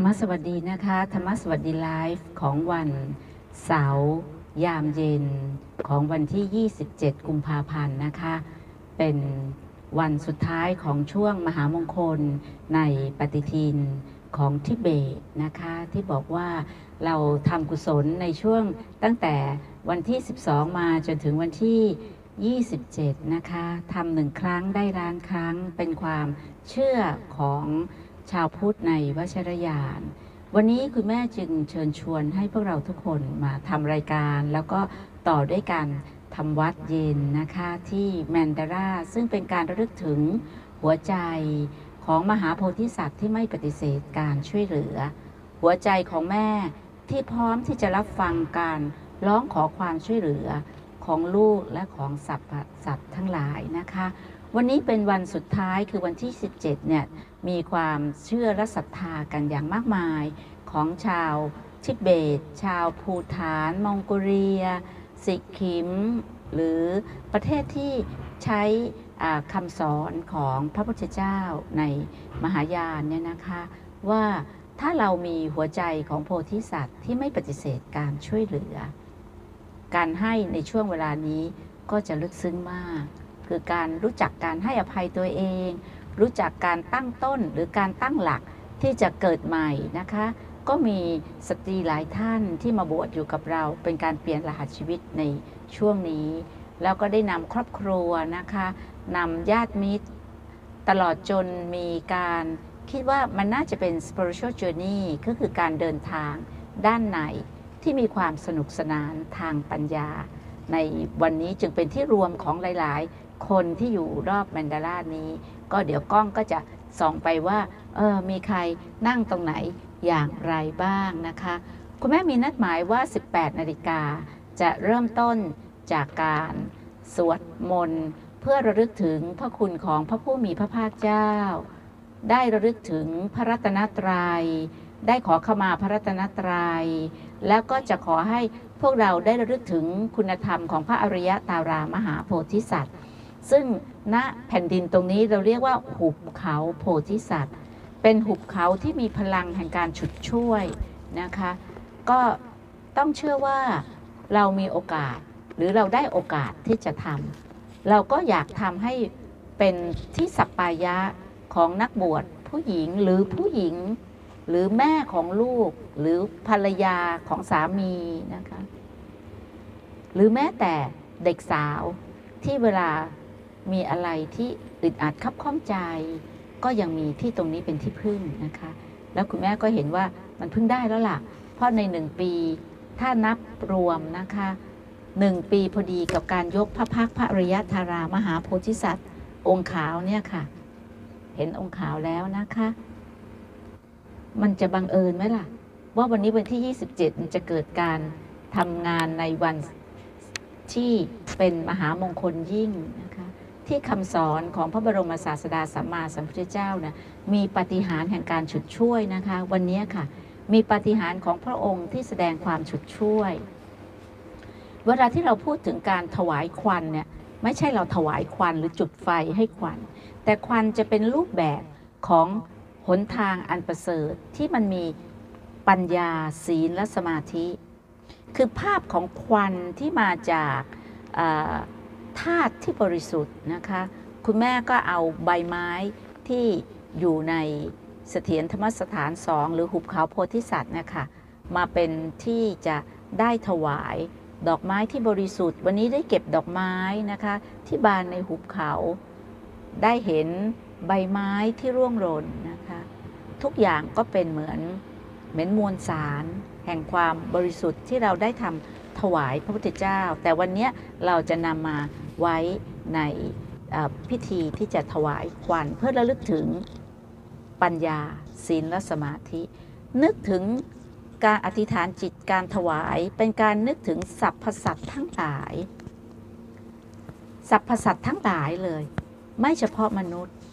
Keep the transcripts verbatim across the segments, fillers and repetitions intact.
รมสวัสดีนะคะธรรมสวัสดีไลฟ์ของวันเสาร์ยามเย็นของวันที่ยี่สิบเจ็ดกุมภาพันธ์นะคะเป็นวันสุดท้ายของช่วงมหามงคลในปฏิทินของทิเบตนะคะที่บอกว่าเราทำกุศลในช่วงตั้งแต่วันที่สิบสองมาจนถึงวันที่ยี่สิบเจ็ดนะคะทำหนึ่งครั้งได้ล้านครั้งเป็นความเชื่อของชาวพุทธในวชรยานวันนี้คุณแม่จึงเชิญชวนให้พวกเราทุกคนมาทำรายการแล้วก็ต่อด้วยการทำวัดเย็นนะคะที่แมนดาราซึ่งเป็นการระลึกถึงหัวใจของมหาโพธิสัตว์ที่ไม่ปฏิเสธการช่วยเหลือหัวใจของแม่ที่พร้อมที่จะรับฟังการร้องขอความช่วยเหลือของลูกและของสัตว์สัตว์ทั้งหลายนะคะวันนี้เป็นวันสุดท้ายคือวันที่สิบเจ็ดเนี่ยมีความเชื่อและศรัทธากันอย่างมากมายของชาวทิเบตชาวภูฏานมองโกเลียสิกขิมหรือประเทศที่ใช้คำสอนของพระพุทธเจ้าในมหายานเนี่ยนะคะว่าถ้าเรามีหัวใจของโพธิสัตว์ที่ไม่ปฏิเสธการช่วยเหลือการให้ในช่วงเวลานี้ก็จะลึกซึ้งมากคือการรู้จักการให้อภัยตัวเองรู้จักการตั้งต้นหรือการตั้งหลักที่จะเกิดใหม่นะคะก็มีสตรีหลายท่านที่มาบวชอยู่กับเราเป็นการเปลี่ยนรหัสชีวิตในช่วงนี้แล้วก็ได้นำครอบครัวนะคะนำญาติมิตรตลอดจนมีการคิดว่ามันน่าจะเป็น spiritual journey ก็คือการเดินทางด้านในที่มีความสนุกสนานทางปัญญาในวันนี้จึงเป็นที่รวมของหลายๆคนที่อยู่รอบแมนดารานี้ก็เดี๋ยวกล้องก็จะส่องไปว่าเออมีใครนั่งตรงไหนอย่างไรบ้างนะคะคุณแม่มีนัดหมายว่าสิบแปดนาฬิกาจะเริ่มต้นจากการสวดมนต์เพื่อระลึกถึงพระคุณของพระผู้มีพระภาคเจ้าได้ระลึกถึงพระรัตนตรัยได้ขอขมาพระรัตนตรัยแล้วก็จะขอให้พวกเราได้ระลึกถึงคุณธรรมของพระอริยตารามหาโพธิสัตว์ซึ่งณแผ่นดินตรงนี้เราเรียกว่าหุบเขาโพธิสัตว์เป็นหุบเขาที่มีพลังแห่งการฉุดช่วยนะคะก็ต้องเชื่อว่าเรามีโอกาสหรือเราได้โอกาสที่จะทำเราก็อยากทำให้เป็นที่สัปปายะของนักบวชผู้หญิงหรือผู้หญิงหรือแม่ของลูกหรือภรรยาของสามีนะคะหรือแม้แต่เด็กสาวที่เวลามีอะไรที่อึดอัดคับข้องใจก็ยังมีที่ตรงนี้เป็นที่พึ่งนะคะแล้วคุณแม่ก็เห็นว่ามันพึ่งได้แล้วล่ะเพราะในหนึ่งปีถ้านับรวมนะคะหนึ่งปีพอดีกับการยกพระพักตร์พระอริยธารามหาโพธิสัตว์องค์ขาวเนี่ยค่ะเห็นองค์ขาวแล้วนะคะมันจะบังเอิญไหมล่ะว่าวันนี้วันที่ยี่สิบเจ็ดมันจะเกิดการทำงานในวันที่เป็นมหามงคลยิ่งนะคะที่คำสอนของพระบรมศาสดาสัมมาสัมพุทธเจ้านะมีปาฏิหาริย์แห่งการฉุดช่วยนะคะวันนี้ค่ะมีปาฏิหาริย์ของพระองค์ที่แสดงความฉุดช่วยเวลาที่เราพูดถึงการถวายควันเนี่ยไม่ใช่เราถวายควันหรือจุดไฟให้ควันแต่ควันจะเป็นรูปแบบของหนทางอันประเสริฐที่มันมีปัญญาศีลและสมาธิคือภาพของควันที่มาจากธาตุที่บริสุทธิ์นะคะคุณแม่ก็เอาใบไม้ที่อยู่ในเสถียรธรรมสถานสองหรือหุบเขาโพธิสัตว์นะคะมาเป็นที่จะได้ถวายดอกไม้ที่บริสุทธิ์วันนี้ได้เก็บดอกไม้นะคะที่บานในหุบเขาได้เห็นใบไม้ที่ร่วงหล่นนะคะทุกอย่างก็เป็นเหมือนเหมือนมวลสารแห่งความบริสุทธิ์ที่เราได้ทำถวายพระพุทธเจ้าแต่วันนี้เราจะนำมาไว้ในพิธีที่จะถวายควันเพื่อระลึกถึงปัญญาศีลและสมาธินึกถึงการอธิษฐานจิตการถวายเป็นการนึกถึงสรรพสัตว์ทั้งหลายสรรพสัตว์ทั้งหลายเลยไม่เฉพาะมนุษย์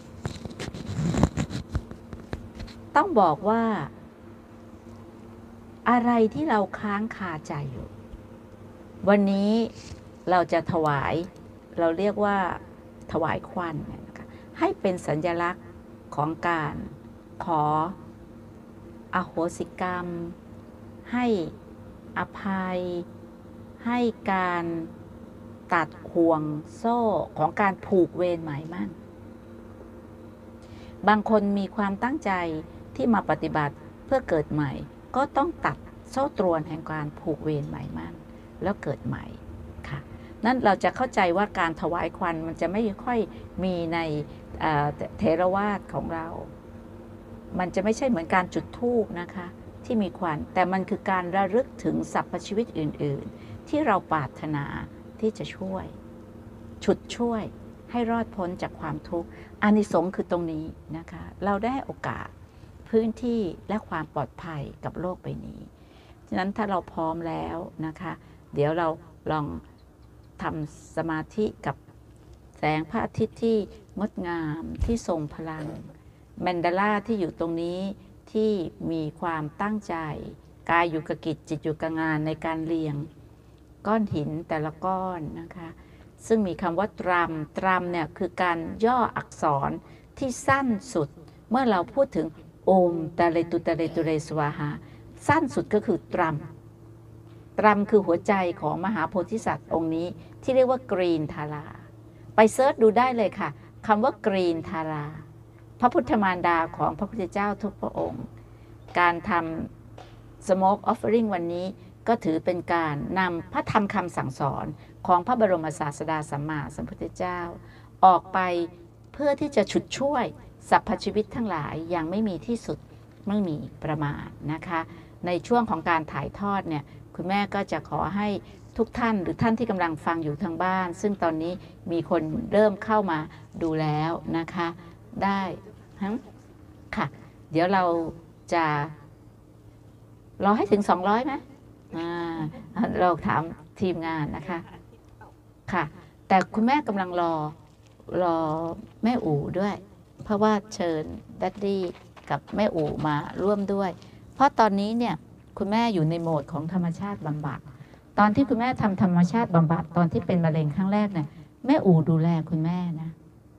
ต้องบอกว่าอะไรที่เราค้างคาใจอยู่วันนี้เราจะถวายเราเรียกว่าถวายควันให้เป็นสัญลักษณ์ของการขออโหสิกรรมให้อภัยให้การตัดห่วงโซ่ของการผูกเวรหมายมั่นบางคนมีความตั้งใจที่มาปฏิบัติเพื่อเกิดใหม่ก็ต้องตัดโซ่ตรวนแห่งการผูกเวรหมายมั่นแล้วเกิดใหม่ค่ะนั่นเราจะเข้าใจว่าการถวายควันมันจะไม่ค่อยมีในเถรวาทของเรามันจะไม่ใช่เหมือนการจุดธูปนะคะที่มีควันแต่มันคือการระลึกถึงสรรพชีวิตอื่นๆที่เราปรารถนาที่จะช่วยฉุดช่วยให้รอดพ้นจากความทุกข์อานิสงส์คือตรงนี้นะคะเราได้โอกาสพื้นที่และความปลอดภัยกับโลกใบนี้ฉะนั้นถ้าเราพร้อมแล้วนะคะเดี๋ยวเราลองทำสมาธิกับแสงพระอาทิตย์ที่งดงามที่ทรงพลังแมนดาลาที่อยู่ตรงนี้ที่มีความตั้งใจกายอยู่กับกิจจิตอยู่กับงานในการเรียงก้อนหินแต่ละก้อนนะคะซึ่งมีคำว่าตรัมตรัมเนี่ยคือการย่ออักษรที่สั้นสุดเมื่อเราพูดถึงโอมตะเรตุตะเรตุเรสวาหาสั้นสุดก็คือตรัมตรัมคือหัวใจของมหาโพธิสัตว์องค์นี้ที่เรียกว่ากรีนทาราไปเซิร์ชดูได้เลยค่ะคำว่ากรีนทาราพระพุทธมารดาของพระพุทธเจ้าทุกพระองค์การทำ Smoke Offering วันนี้ก็ถือเป็นการนำพระธรรมคำสั่งสอนของพระบรมศาสดาสัมมาสัมพุทธเจ้าออกไปเพื่อที่จะฉุดช่วยสรรพชีวิตทั้งหลายอย่างไม่มีที่สุดไม่มีประมาณนะคะในช่วงของการถ่ายทอดเนี่ยคุณแม่ก็จะขอให้ทุกท่านหรือท่านที่กำลังฟังอยู่ทางบ้านซึ่งตอนนี้มีคนเริ่มเข้ามาดูแล้วนะคะได้ค่ะเดี๋ยวเราจะรอให้ถึงสองร้อยไหมเราถามทีมงานนะคะค่ะแต่คุณแม่กำลังรอรอแม่อู๋ด้วยเพราะว่าเชิญดัดดี้กับแม่อู๋มาร่วมด้วยเพราะตอนนี้เนี่ยคุณแม่อยู่ในโหมดของธรรมชาติบำบัดตอนที่คุณแม่ทำธรรมชาติบำบัดตอนที่เป็นมะเร็งครั้งแรกเนี่ยแม่อู๋ดูแลคุณแม่นะ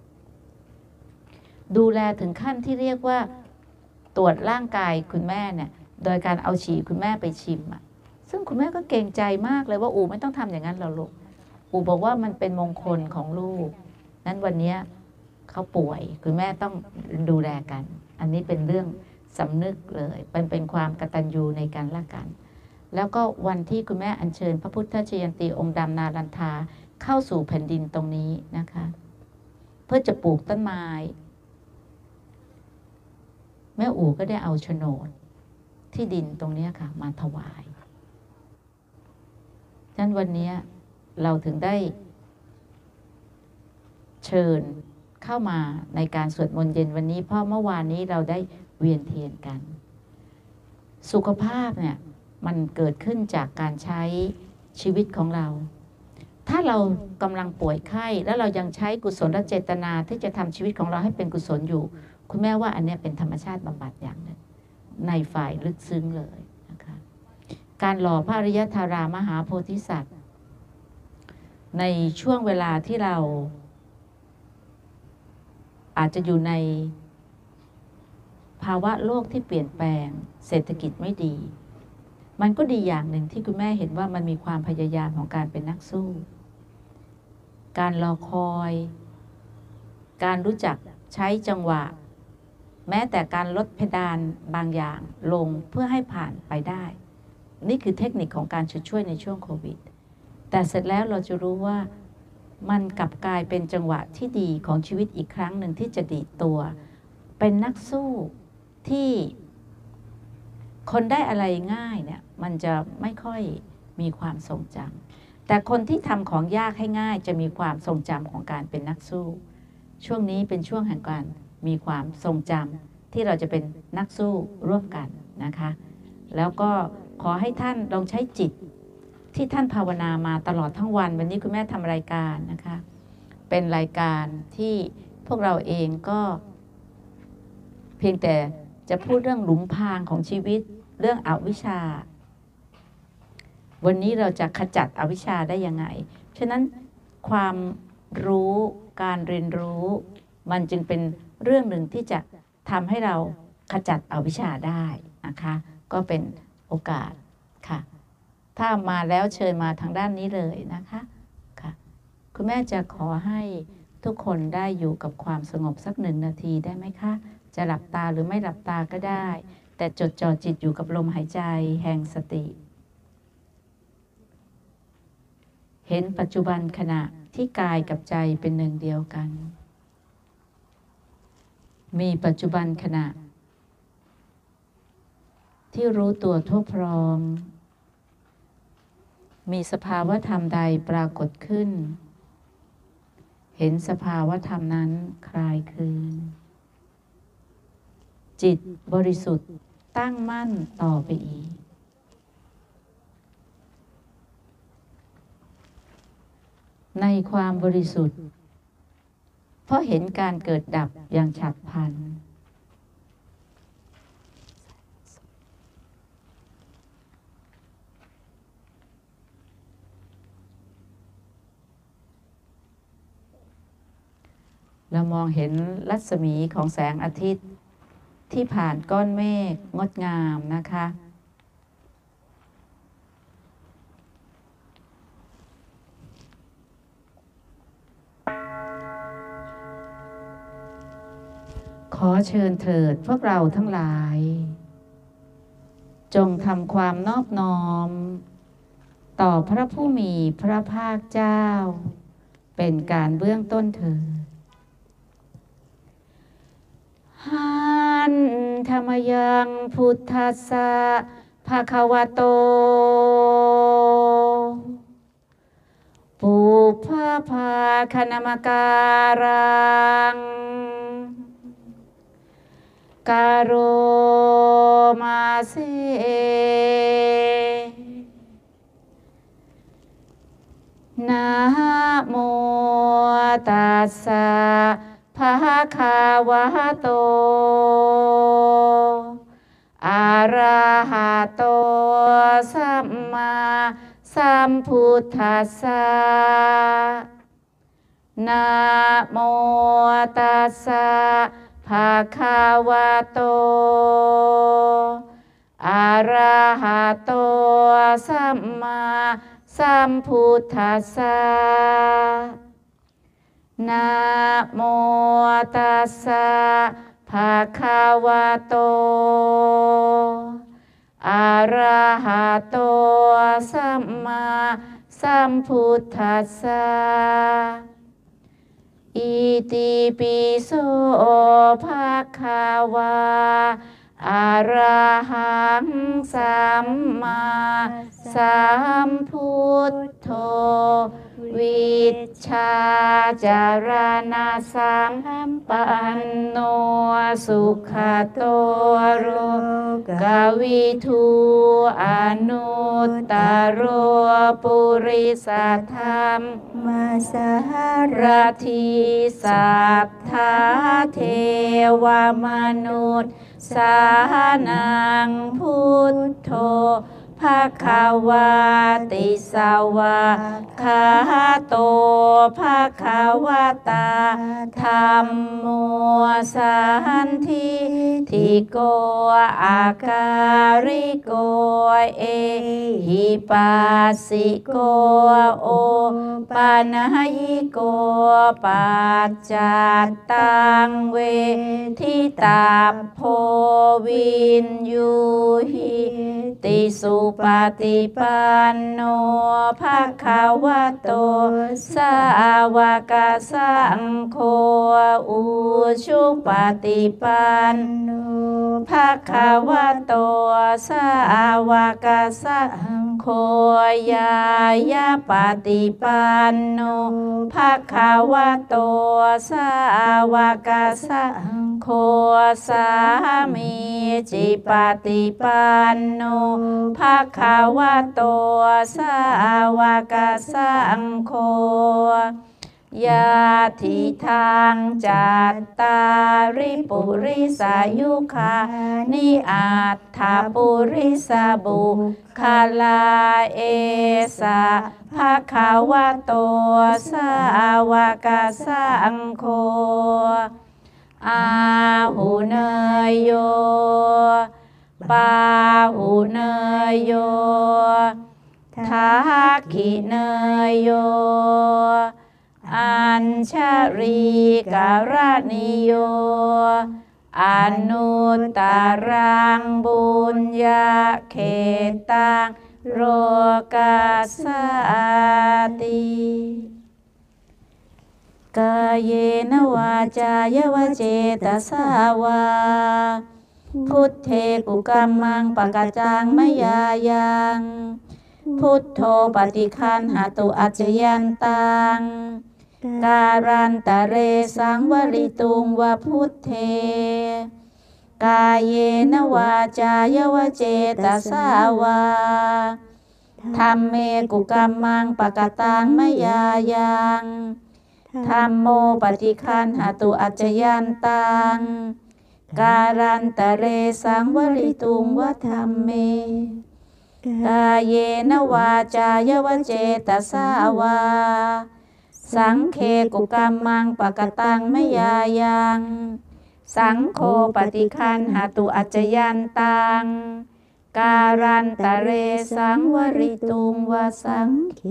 ดูแลถึงขั้นที่เรียกว่าตรวจร่างกายคุณแม่เนี่ยโดยการเอาฉี่คุณแม่ไปชิมอ่ะซึ่งคุณแม่ก็เกรงใจมากเลยว่าอู๋ไม่ต้องทำอย่างนั้นหรอกลูกอู๋บอกว่ามันเป็นมงคลของลูกนั้นวันนี้เขาป่วยคุณแม่ต้องดูแลกันอันนี้เป็นเรื่องสำนึกเลยเป็นเป็นความกตัญญูในการละกันแล้วก็วันที่คุณแม่อัญเชิญพระพุทธชยันตีองค์ดำนาลันทาเข้าสู่แผ่นดินตรงนี้นะคะเพื่อจะปลูกต้นไม้แม่อู๋ก็ได้เอาโฉนดที่ดินตรงนี้ค่ะมาถวายฉะนั้นวันนี้เราถึงได้เชิญเข้ามาในการสวดมนต์เย็นวันนี้เพราะเมื่อวานนี้เราได้เวียนเทียนกันสุขภาพเนี่ยมันเกิดขึ้นจากการใช้ชีวิตของเราถ้าเรากำลังป่วยไข้แล้วเรายังใช้กุศลและเจตนาที่จะทำชีวิตของเราให้เป็นกุศลอยู่คุณแม่ว่าอันนี้เป็นธรรมชาติบำบัดอย่างหนึ่งในฝ่ายลึกซึ้งเลยนะคะการหล่อพระอริยธารามหาโพธิสัตว์ในช่วงเวลาที่เราอาจจะอยู่ในภาวะโลกที่เปลี่ยนแปลงเศรษฐกิจไม่ดีมันก็ดีอย่างหนึ่งที่คุณแม่เห็นว่ามันมีความพยายามของการเป็นนักสู้การรอคอยการรู้จักใช้จังหวะแม้แต่การลดเพดานบางอย่างลงเพื่อให้ผ่านไปได้นี่คือเทคนิคของการช่วยในช่วงโควิดแต่เสร็จแล้วเราจะรู้ว่ามันกลับกลายเป็นจังหวะที่ดีของชีวิตอีกครั้งหนึ่งที่จะดีดตัวเป็นนักสู้ที่คนได้อะไรง่ายเนี่ยมันจะไม่ค่อยมีความทรงจำแต่คนที่ทำของยากให้ง่ายจะมีความทรงจำของการเป็นนักสู้ช่วงนี้เป็นช่วงแห่งการมีความทรงจำที่เราจะเป็นนักสู้ร่วมกันนะคะแล้วก็ขอให้ท่านลองใช้จิตที่ท่านภาวนามาตลอดทั้งวันวันนี้คุณแม่ทำรายการนะคะเป็นรายการที่พวกเราเองก็เพียงแต่จะพูดเรื่องหลุมพรางของชีวิตเรื่องอวิชชาวันนี้เราจะขจัดอวิชชาได้ยังไงฉะนั้นความรู้การเรียนรู้มันจึงเป็นเรื่องหนึ่งที่จะทำให้เราขจัดอวิชชาได้นะคะ ก็เป็นโอกาสค่ะถ้ามาแล้วเชิญมาทางด้านนี้เลยนะคะค่ะคุณแม่จะขอให้ทุกคนได้อยู่กับความสงบสักหนึ่งนาทีได้ไหมคะจะหลับตาหรือไม่หลับตาก็ได้แต่จดจ่อจิตอยู่กับลมหายใจแห่งสติเห็นปัจจุบันขณะที่กายกับใจเป็นหนึ่งเดียวกันมีปัจจุบันขณะที่รู้ตัวทั่วพร้อมมีสภาวะธรรมใดปรากฏขึ้นเห็นสภาวะธรรมนั้นคลายคืนจิตบริสุทธิ์ตั้งมั่นต่อไปอีกในความบริสุทธิ์เพราะเห็นการเกิดดับอย่างฉับพลันเรามองเห็นรัศมีของแสงอาทิตย์ที่ผ่านก้อนเมฆงดงามนะคะขอเชิญเถิดพวกเราทั้งหลายจงทำความนอบน้อมต่อพระผู้มีพระภาคเจ้าเป็นการเบื้องต้นเถิดหันธรรมยังพุทธัสสะภะคะวะโตปุพพะภาคณมการังกาโรมาเสนะโมตัสสะภะคะวะโตอะระหะโตสัมมาสัมพุทธัสสะนะโมตัสสะภะคะวะโตอะระหะโตสัมมาสัมพุทธัสสะนะโมตัสสะภะคะวะโตอะระหะโตสัมมาสัมพุทธัสสะอิติปิโสภะคะวะอะระหังสัมมาสัมพุทโธวิชชาจารณะสัมปันโนสุขโตโรกวิทูอนุตตโรปุริสธรรมมาสารทิสัพทาเทวมนุษย์สานังพุทโธภคะวะติสาวะคาโตภคะวะตาธัมโมสันทิทิโกอาการิโกเอหิปัสสิโกโอปานายิโกปัจจัตตังเวทิตาโพวินยูหิติสุปฏิปันโนภะคะวะโตสาวกสังโฆอุชุปฏิปันโนภะคะวะโตสาวกสังโฆยายาปฏิปันโนภะคะวะโตสาวกสังโฆสามีจิปฏิปันโนภะคะวะโตสาวกสังโฆยาทิทางจัตตาริปุริสายุคานิอัตถปุริสบุคลาเอสะภะคะวะโตสาวกสังโฆอาหุเนยโยปาหุเนยโยทักขิเนยโยอัญชรีการณิโยอนุตตรังบุญญาเขตังโรกัสสติกายเยนวาจายวเจตสาวาพุทเทกุกัมมังปะกจังมยายังพุทโธปฏิคันหตุอัจจยันตังการันตะเรสังวริตุงวะพุทเทกายเยนวาจายวเจตสาวาธัมเมกุกัมมังปะกตังมยายังธัมโมปฏิคันหตุอัจจยันตังการันตะเรสังวริตุงวะธัมเมกายเยนวาจายวเจตสาวาสังเคกุกัมมังปะกตังมยายังสังโฆปฏิคันหตุอัจจยันตังการันตะเรสังวริตุงวะสังเค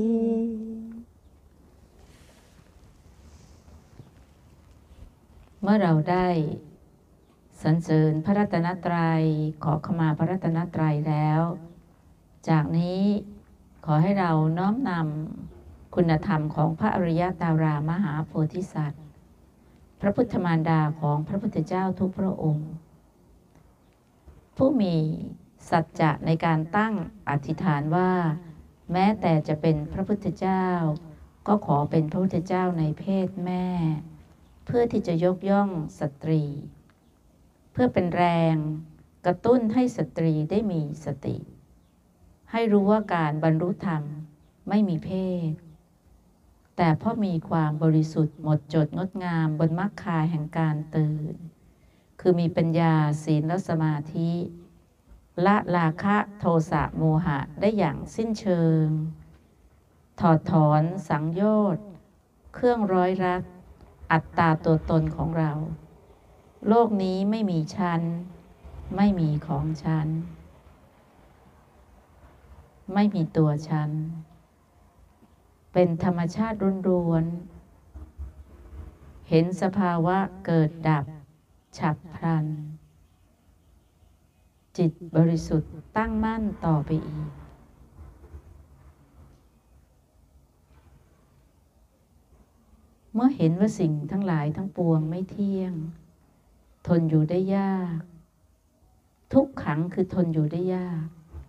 เมื่อเราได้สรรเสริญพระรัตนตรัยขอขมาพระรัตนตรัยแล้วจากนี้ขอให้เราน้อมนำคุณธรรมของพระอริยตารามหาโพธิสัตว์พระพุทธมารดาของพระพุทธเจ้าทุกพระองค์ผู้มีสัจจะในการตั้งอธิษฐานว่าแม้แต่จะเป็นพระพุทธเจ้าก็ขอเป็นพระพุทธเจ้าในเพศแม่เพื่อที่จะยกย่องสตรีเพื่อเป็นแรงกระตุ้นให้สตรีได้มีสติให้รู้ว่าการบรรลุธรรมไม่มีเพศแต่เพราะมีความบริสุทธิ์หมดจดงดงามบนมรรคาแห่งการตื่นคือมีปัญญาศีลและสมาธิละราคะโทสะโมหะได้อย่างสิ้นเชิงถอดถอนสังโยชน์เครื่องร้อยรัดอัตตาตัวตนของเราโลกนี้ไม่มีฉันไม่มีของฉันไม่มีตัวฉันเป็นธรรมชาติล้วนๆเห็นสภาวะเกิดดับฉับพลันจิตบริสุทธิ์ตั้งมั่นต่อไปอีกเมื่อเห็นว่าสิ่งทั้งหลายทั้งปวงไม่เที่ยงทนอยู่ได้ยากทุกขังคือทนอยู่ได้ยาก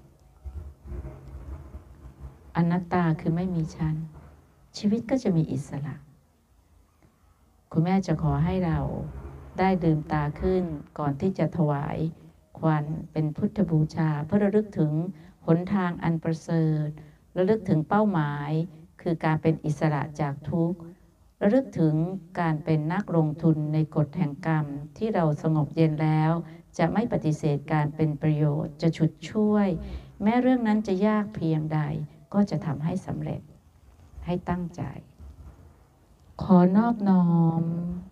อนัตตาคือไม่มีฉันชีวิตก็จะมีอิสระคุณแม่จะขอให้เราได้ลืมตาขึ้นก่อนที่จะถวายควันเป็นพุทธบูชาเพื่อระลึกถึงหนทางอันประเสริฐระลึกถึงเป้าหมายคือการเป็นอิสระจากทุกข์ระลึกถึงการเป็นนักลงทุนในกฎแห่งกรรมที่เราสงบเย็นแล้วจะไม่ปฏิเสธการเป็นประโยชน์จะฉุดช่วยแม้เรื่องนั้นจะยากเพียงใดก็จะทำให้สำเร็จให้ตั้งใจขอนอบน้อม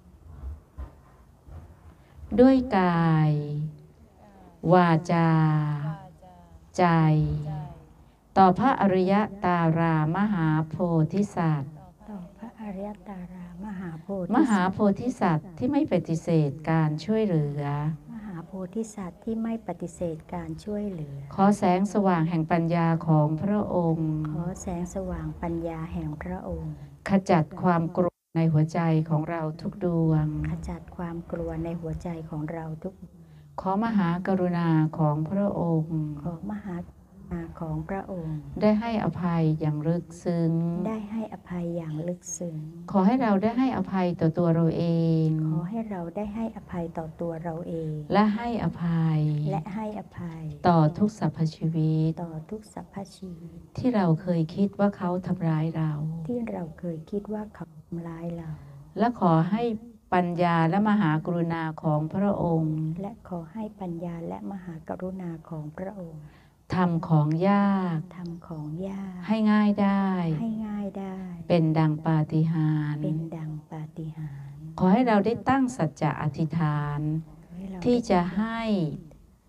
ด้วยกายวาจาใจต่อพระอริยตารามหาโพธิสัตว์ต่อพระอริยตารามหาโพธิมหาโพธิสัตว์ที่ไม่ปฏิเสธการช่วยเหลือมหาโพธิสัตว์ที่ไม่ปฏิเสธการช่วยเหลือขอแสงสว่างแห่งปัญญาของพระองค์ขอแสงสว่างปัญญาแห่งพระองค์ขจัดความกลัวในหัวใจของเราทุกดวงขจัดความกลัวในหัวใจของเราทุกขอมหากรุณาของพระองค์ขอมหากรุณาของพระองค์ได้ให้อภัยอย่างลึกซึ้งได้ให้อภัยอย่างลึกซึ้งขอให้เราได้ให้อภัยต่อตัวเราเองขอให้เราได้ให้อภัยต่อตัวเราเองและให้อภัยและให้อภัยต่อทุกสรรพชีวิตต่อทุกสรรพชีวิตที่เราเคยคิดว่าเขาทำร้ายเราที่เราเคยคิดว่าเขาทำร้ายเราและขอให้ปัญญาและมหากรุณาของพระองค์และขอให้ปัญญาและมหากรุณาของพระองค์ทำของยากทำของยากให้ง่ายได้ให้ง่ายได้เป็นดังปาฏิหาริย์เป็นดังปาฏิหาริย์ขอให้เราได้ตั้งสัจจะอธิษฐานที่จะให้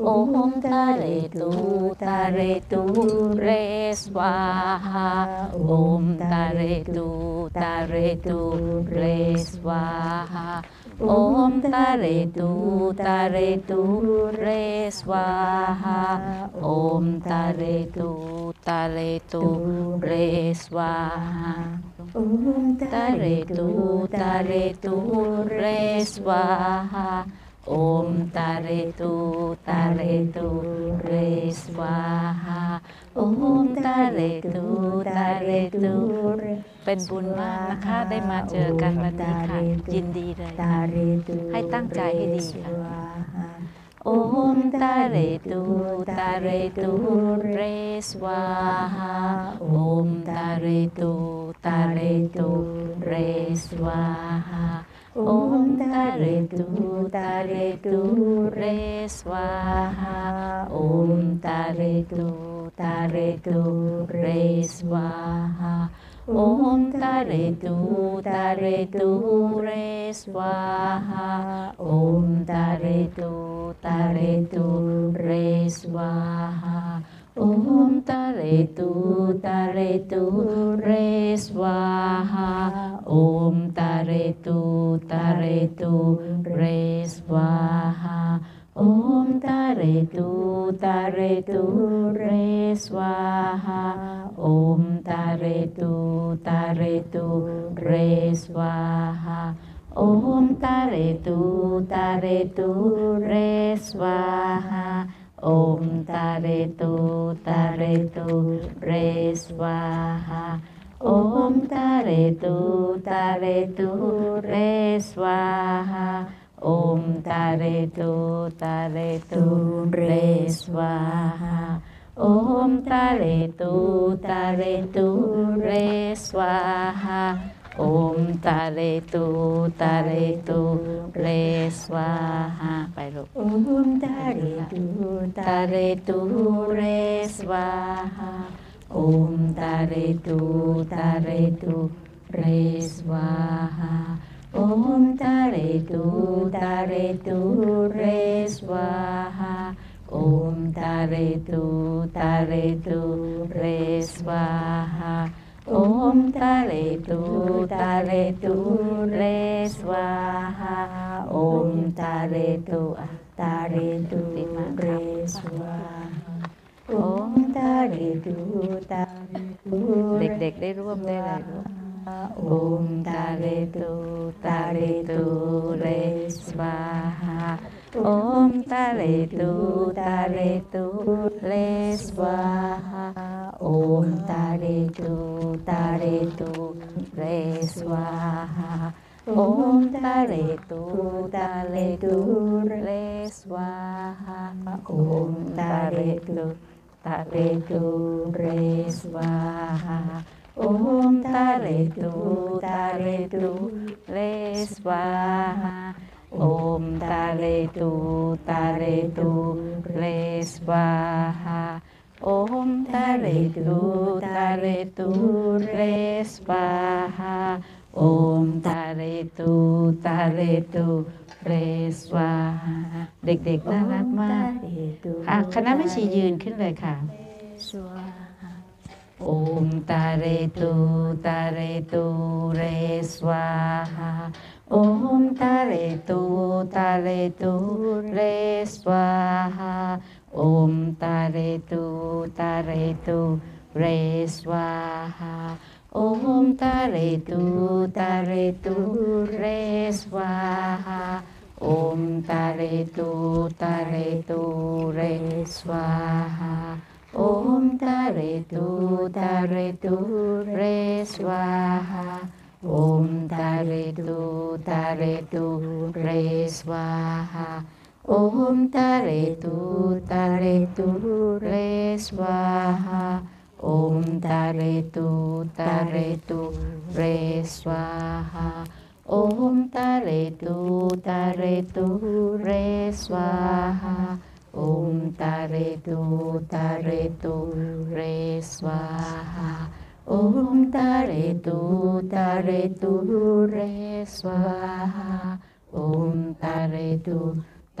Om Tare Tu Tare Tu Re Swaha Om Tare Tu Tare Tu Re Swaha Om Tare Tu Tare Tu Re Swaha Om Tare Tu Tare Tu Re Swaha Om Tare Tu Tare Tu Re Swaha Om Tare Tu Tare Tu Re Swaha Om Tare Tu Tare Tuเป็นบุญมากนะคะได้มาเจอกันวันนี้ค่ะยินดีเลยค่ะให้ตั้งใจให้ดีค่ะOm Tare Tu Tare Tu Re Swaha Om Tare Tu Tare Tu Re Swaha Om Tare Tu Tare Tu Re Swaha Om Tare Tu Tare Tu Re Swaha Om Tare Tu Tare Tu Re Swaha Om Tare Tu Tare Tu Re Swaha Om Tare Tu Tare Tu Re Swaha Om Tare Tu Tare Tu Re Swaha Om Tare Tu Tare Tu Re Swaha Om Tare Tu Tare Tu Re Swaha Om Tare Tu Tare Tu Re Swaha Om Tare Tu Tare Tu Re Swaha Om Tare Tu Tare Tu Re Swaha Om Tare Tu Tare Tu Re Swaha Om Tare Tu Tare Tu Re Swaha Om Tare Tu Tare Tu Re Swaha ไปลูก Om Tare Tu Tare Tu Re Swaha Om Tare Tu Tare Tu Re Swaha Om Tare Tu Tare Tu Re Swaha Om Tare Tu Tare Tu Re Swaha Om Tare Tu Tare Tu Re Swaha Om Tare Tu Tare Tu Re Swaha Om Tare Tu Tare Tu เด็กๆได้ร่วมได้เลยลูก Om Tare Tu Tare Tu Re Swaha Om Tare Tu Tare Tu Re Swaha Om Tare Tu Tare Tu Re Swaha Om Tare Tu Tare Tu Re Swaha Om Tare Tu Tare Tu Re Swaha Om Tare Tu Tare Tu Re Swaha Om Tare Tu Tare Tu Re Swaha Om Tare Tu Tare Tu Re Swaha Om Tare Tu Tare Tu Re Swaha เด็กๆน่ารักมากค่ะคณะแม่ชียืนขึ้นเลยค่ะ Om Tare Tu Tare Tu Re Swaha Om Tare Tu Tare Tu Re Swaha Om Tare Tu Tare Tu Re Swaha Om Tare Tu Tare Tu Re Swaha Om Tare Tu Tare Tu Re Swaha Om Tare Tu Tare Tu Re Swaha Om Tare Tu Tare Tu Re Swaha Om Tare Tu Tare Tu Re Swaha Om Tare Tu Tare Tu Re Swaha Om Tare Tu Tare Tu Re Swaha Om Tare Tu Tare Tu Re Swaha Om Tare Tu Tare Tu Re Swaha Om Tare Tu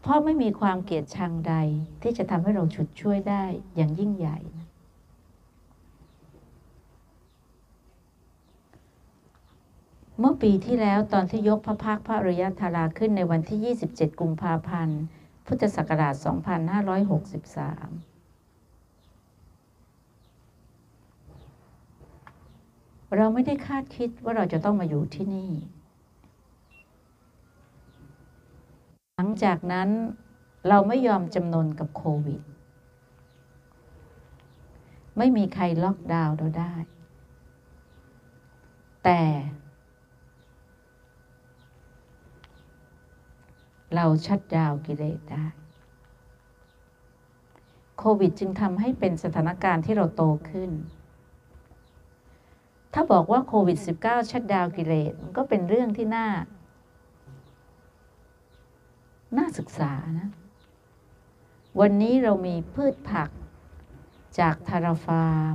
เพราะไม่มีความเกลียดชังใดที่จะทำให้เราฉุดช่วยได้อย่างยิ่งใหญ่เมื่อปีที่แล้วตอนที่ยกพระพักตร์พระอริยธาราขึ้นในวันที่ยี่สิบเจ็ดกุมภาพันธ์พุทธศักราชสองพันห้าร้อยหกสิบสามเราไม่ได้คาดคิดว่าเราจะต้องมาอยู่ที่นี่หลังจากนั้นเราไม่ยอมจำนนกับโควิดไม่มีใครล็อกดาวน์เราได้แต่เราชัดดาวน์กิเลสได้โควิดจึงทำให้เป็นสถานการณ์ที่เราโตขึ้นถ้าบอกว่าโควิด สิบเก้า ชัดดาวน์กิเลสมันก็เป็นเรื่องที่น่าน่าศึกษานะวันนี้เรามีพืชผักจากทาราฟาร์ม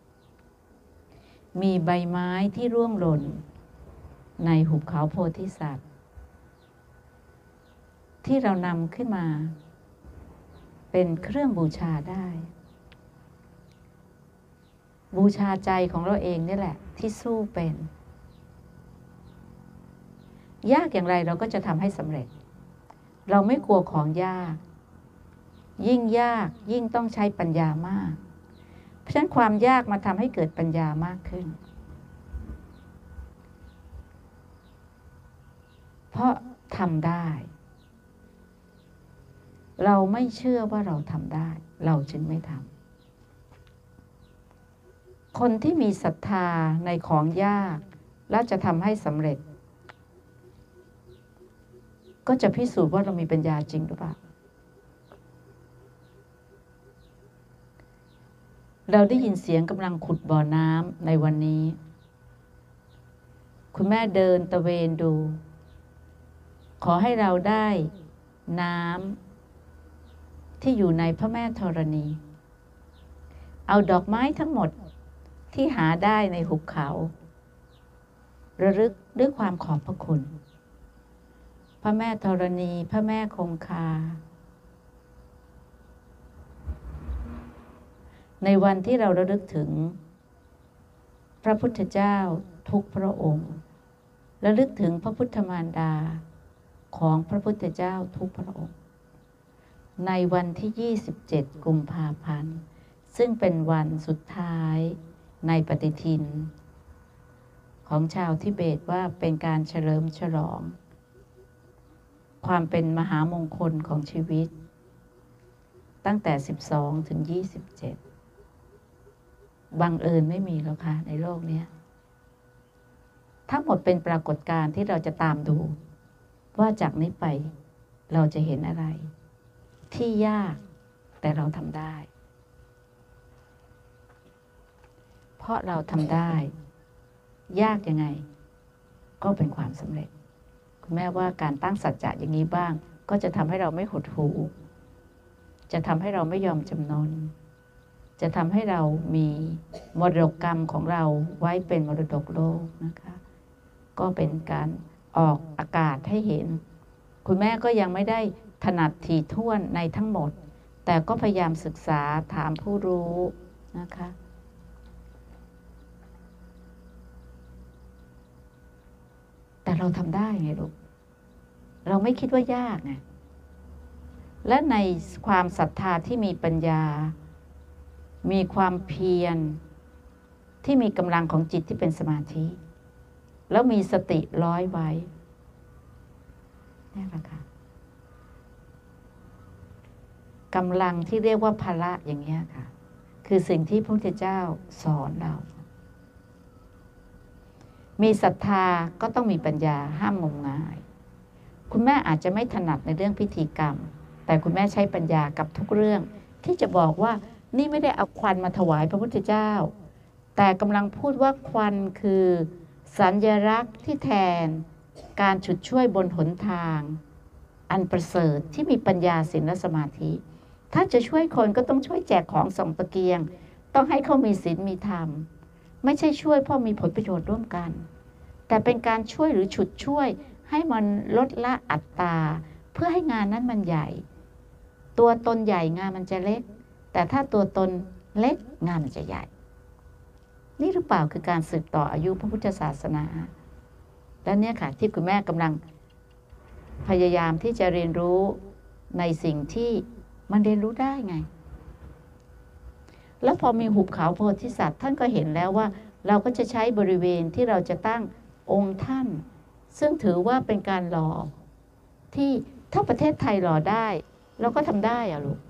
มีใบไม้ที่ร่วงหล่นในหุบเขาโพธิสัตว์ที่เรานำขึ้นมาเป็นเครื่องบูชาได้บูชาใจของเราเองนี่แหละที่สู้เป็นยากอย่างไรเราก็จะทำให้สำเร็จเราไม่กลัวของยากยิ่งยากยิ่งต้องใช้ปัญญามากเพราะฉะนั้นความยากมาทำให้เกิดปัญญามากขึ้นเพราะทำได้เราไม่เชื่อว่าเราทำได้เราจึงไม่ทำคนที่มีศรัทธาในของยากและจะทำให้สำเร็จก็จะพิสูจน์ว่าเรามีปัญญาจริงหรือเปล่าเราได้ยินเสียงกำลังขุดบ่อน้ำในวันนี้คุณแม่เดินตะเวนดูขอให้เราได้น้ำที่อยู่ในพระแม่ธรณีเอาดอกไม้ทั้งหมดที่หาได้ในหุบเขาระลึกด้วยความขอบพระคุณพระแม่ธรณีพระแม่คงคาในวันที่เราระลึกถึงพระพุทธเจ้าทุกพระองค์ระลึกถึงพระพุทธมารดาของพระพุทธเจ้าทุกพระองค์ในวันที่ยี่สิบเจ็ดกุมภาพันธ์ซึ่งเป็นวันสุดท้ายในปฏิทินของชาวทิเบตว่าเป็นการเฉลิมฉลองความเป็นมหามงคลของชีวิตตั้งแต่สิบสองถึงยี่สิบเจ็ดบังเอิญไม่มีแล้วค่ะในโลกนี้ทั้งหมดเป็นปรากฏการณ์ที่เราจะตามดูว่าจากนี้ไปเราจะเห็นอะไรที่ยากแต่เราทำได้เพราะเราทำได้ยากยังไงก็เป็นความสำเร็จคุณแม่ว่าการตั้งสัจจะอย่างนี้บ้างก็จะทำให้เราไม่หดหู่จะทำให้เราไม่ยอมจำนนจะทำให้เรามีมรดกกรรมของเราไว้เป็นมรดกโลกนะคะก็เป็นการออกอากาศให้เห็นคุณแม่ก็ยังไม่ได้ถนัดถี่ถ้วนในทั้งหมดแต่ก็พยายามศึกษาถามผู้รู้นะคะแต่เราทำได้ไงลูกเราไม่คิดว่ายากไงและในความศรัทธาที่มีปัญญามีความเพียรที่มีกำลังของจิตที่เป็นสมาธิแล้วมีสติร้อยไว้นี่แหละค่ะกำลังที่เรียกว่าภละอย่างนี้ค่ะคือสิ่งที่พระพุทธเจ้าสอนเรามีศรัทธาก็ต้องมีปัญญาห้ามงมงายคุณแม่อาจจะไม่ถนัดในเรื่องพิธีกรรมแต่คุณแม่ใช้ปัญญากับทุกเรื่องที่จะบอกว่านี่ไม่ได้เอาควันมาถวายพระพุทธเจ้าแต่กำลังพูดว่าควันคือสัญลักษณ์ที่แทนการฉุดช่วยบนหนทางอันประเสริฐที่มีปัญญาศีลและสมาธิถ้าจะช่วยคนก็ต้องช่วยแจกของส่องตะเกียงต้องให้เขามีศีลมีธรรมไม่ใช่ช่วยเพราะมีผลประโยชน์ร่วมกันแต่เป็นการช่วยหรือฉุดช่วยให้มันลดละอัตตาเพื่อให้งานนั้นมันใหญ่ ตัวตนใหญ่งานมันจะเล็ก แต่ถ้าตัวตนเล็กงานมันจะใหญ่ นี่หรือเปล่าคือการสืบต่ออายุพระพุทธศาสนาและเนี่ยค่ะที่คุณแม่กำลังพยายามที่จะเรียนรู้ในสิ่งที่มันเรียนรู้ได้ไงแล้วพอมีหุบเขาโพธิสัตว์ท่านก็เห็นแล้วว่าเราก็จะใช้บริเวณที่เราจะตั้งองค์ท่านซึ่งถือว่าเป็นการหล่อที่ถ้าประเทศไทยหล่อได้เราก็ทำได้อะลูก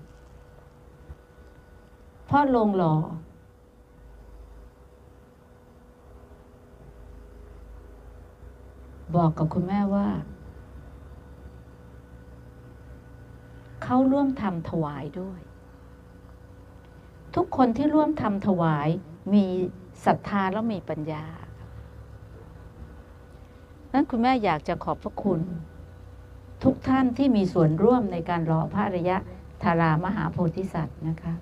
เพราะโรงหล่อบอกกับคุณแม่ว่าเขาร่วมทำถวายด้วยทุกคนที่ร่วมทำถวายมีศรัทธาแล้วมีปัญญานั้นคุณแม่อยากจะขอบพระคุณทุกท่านที่มีส่วนร่วมในการหล่อพระอริยธารามหาโพธิสัตว์นะคะ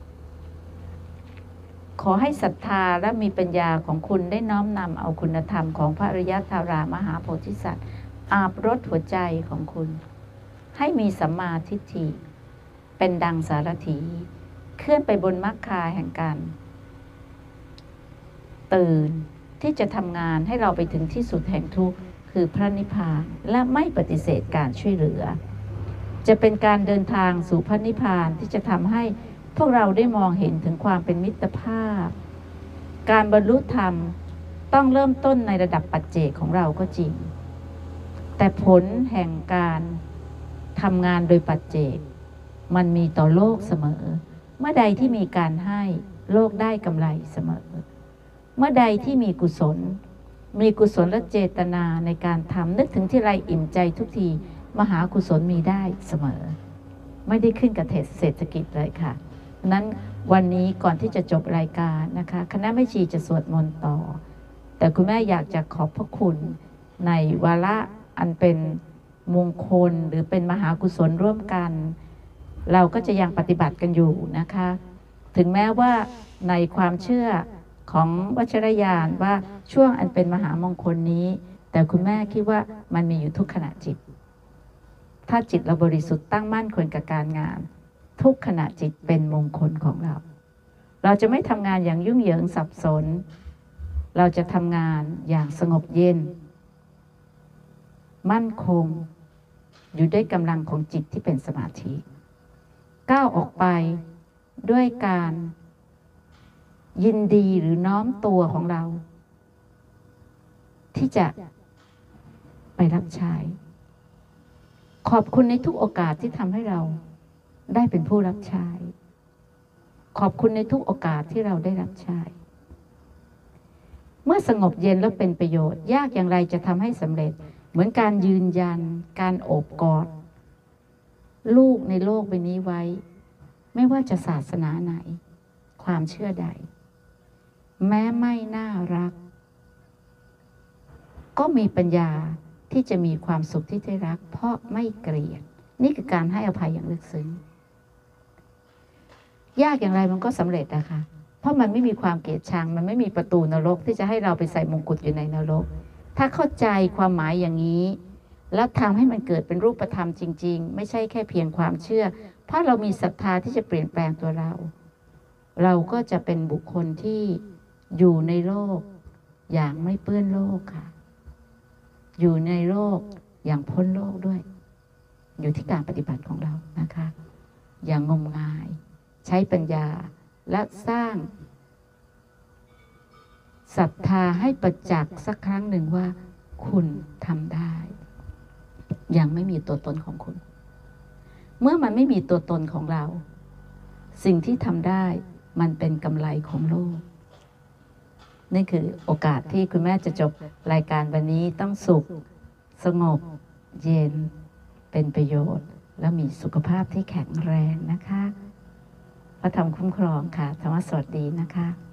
ขอให้ศรัทธาและมีปัญญาของคุณได้น้อมนำเอาคุณธรรมของพระอริยธารามหาโพธิสัตว์อาบรดหัวใจของคุณให้มีสัมมาทิฏฐิเป็นดังสารถีเคลื่อนไปบนมรรคาแห่งการตื่นที่จะทำงานให้เราไปถึงที่สุดแห่งทุกข์คือพระนิพพานและไม่ปฏิเสธการช่วยเหลือจะเป็นการเดินทางสู่พระนิพพานที่จะทำให้พวกเราได้มองเห็นถึงความเป็นมิตรภาพการบรรลุธรรมต้องเริ่มต้นในระดับปัจเจกของเราก็จริงแต่ผลแห่งการทำงานโดยปัจเจกมันมีต่อโลกเสมอเมื่อใดที่มีการให้โลกได้กำไรเสมอเมื่อใดที่มีกุศลมีกุศลและเจตนาในการทำนึกถึงที่ไรอิ่มใจทุกทีมหากุศลมีได้เสมอไม่ได้ขึ้นกับเศรษฐกิจเลยค่ะนั้นวันนี้ก่อนที่จะจบรายการนะคะคณะแม่ชีจะสวดมนต์ต่อแต่คุณแม่อยากจะขอบพระคุณในวาระอันเป็นมงคลหรือเป็นมหากุศลร่วมกันเราก็จะยังปฏิบัติกันอยู่นะคะถึงแม้ว่าในความเชื่อของวัชรยานว่าช่วงอันเป็นมหามงคลนี้แต่คุณแม่คิดว่ามันมีอยู่ทุกขณะจิตถ้าจิตเราบริสุทธิ์ตั้งมั่นคงกับการงานทุกขณะจิตเป็นมงคลของเราเราจะไม่ทำงานอย่างยุ่งเหยิงสับสนเราจะทำงานอย่างสงบเย็นมั่นคงอยู่ด้วยกำลังของจิตที่เป็นสมาธิก้าวออกไปด้วยการยินดีหรือน้อมตัวของเราที่จะไปรับใช้ขอบคุณในทุกโอกาสที่ทำให้เราได้เป็นผู้รับใช้ขอบคุณในทุกโอกาสที่เราได้รับใช้เมื่อสงบเย็นแล้วเป็นประโยชน์ยากอย่างไรจะทำให้สำเร็จเหมือนการยืนยันการโอบกอดลูกในโลกใบนี้ไว้ไม่ว่าจะศาสนาไหนความเชื่อใดแม้ไม่น่ารักก็มีปัญญาที่จะมีความสุขที่ได้รักเพราะไม่เกลียดนี่คือการให้อภัยอย่างลึกซึ้งยากอย่างไรมันก็สำเร็จนะคะเพราะมันไม่มีความเกลียดชังมันไม่มีประตูนรกที่จะให้เราไปใส่มงกุฎอยู่ในนรกถ้าเข้าใจความหมายอย่างนี้แล้วทำให้มันเกิดเป็นรูปธรรมจริงๆไม่ใช่แค่เพียงความเชื่อเพราะเรามีศรัทธาที่จะเปลี่ยนแปลงตัวเราเราก็จะเป็นบุคคลที่อยู่ในโลกอย่างไม่เปื้อนโลกค่ะอยู่ในโลกอย่างพ้นโลกด้วยอยู่ที่การปฏิบัติของเรานะคะอย่างงมงายใช้ปัญญาและสร้างศรัทธาให้ประจักษ์สักครั้งหนึ่งว่าคุณทำได้ยังไม่มีตัวตนของคุณเมื่อมันไม่มีตัวตนของเราสิ่งที่ทำได้มันเป็นกำไรของโลกนี่คือโอกาสที่คุณแม่จะจบรายการวันนี้ต้องสุขสงบเย็นเป็นประโยชน์และมีสุขภาพที่แข็งแรงนะคะพระธรรมคุ้มครองค่ะธรรมสวัสดีนะคะ